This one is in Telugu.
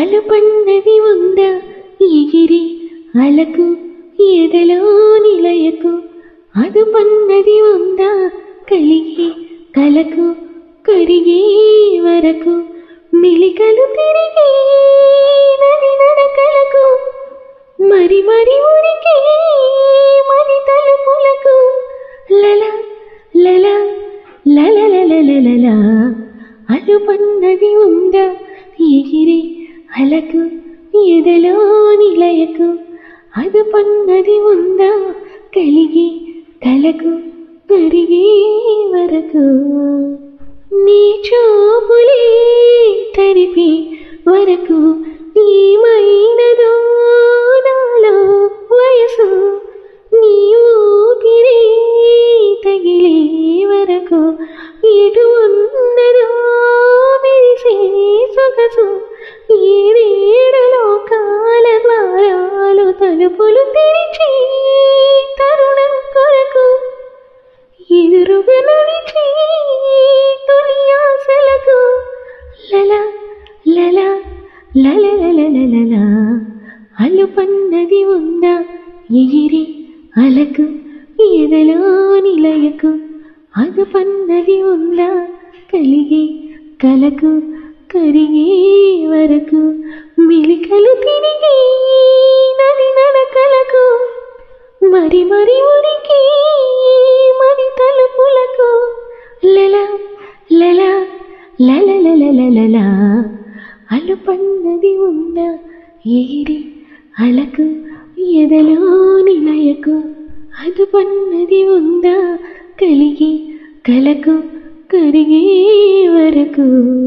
అలుపన్నది ఉందా ఎగిరి అలకు ఎదలో నిలయకు అదుపన్నది ఉందా కలిగి కలకు కరిగే వరకు మిలికలు తిరిగి నది నడకలకు మరి మరి ఉరికి మది తలుపులకు లల లల లల లల అలుపన్నది ఉందా ఎగిరి అలకు ఎదలో నిలయకు అదుపన్నది ఉందా కలిగి కలకు కరిగే వరకు నీ చూపులే తరిపి వరకు ఏమైనదో నాలో వయసు నీ ఊపిరి తగిలే వరకు ఎటు ఉన్నదో మెరిసే సొగసు ఏడేడు లోకాల ద్వారాలు తలుపులు తెరిచి తరుణం కొరకు ఎదురుగా నడిచి తొలి ఆశలకు లల లల లల లల అలుపన్నది ఉందా ఎగిరి అలకు ఎదలో నిలయకు అదుపన్నది ఉందా కలిగి కలకు కరిగే వరకు మిలికలు తిరిగి నది నడకలకు మరి మరి ఉరికి మది తలుపులకు లల లల లల లల అలుపన్నది ఉందా ఎగిరి అలకు ఎదలో నిలయకు అదుపన్నది ఉందా కలిగి కలకు కరిగే వరకు